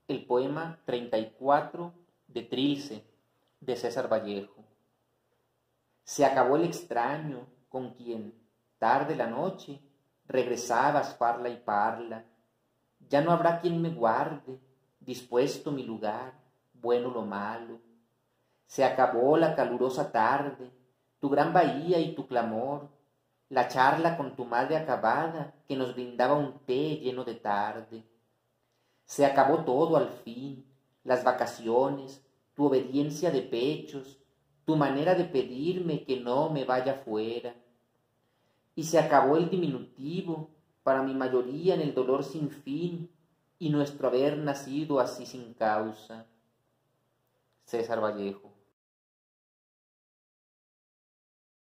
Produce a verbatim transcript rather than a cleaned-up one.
El poema treinta y cuatro de Trilce, de César Vallejo. Se acabó el extraño con quien, tarde la noche, regresabas farla y parla. Ya no habrá quien me guarde, dispuesto mi lugar, bueno lo malo. Se acabó la calurosa tarde, tu gran bahía y tu clamor, la charla con tu madre acabada que nos brindaba un té lleno de tarde. Se acabó todo al fin, las vacaciones, tu obediencia de pechos, tu manera de pedirme que no me vaya fuera. Y se acabó el diminutivo, para mi mayoría en el dolor sin fin, y nuestro haber nacido así sin causa. César Vallejo.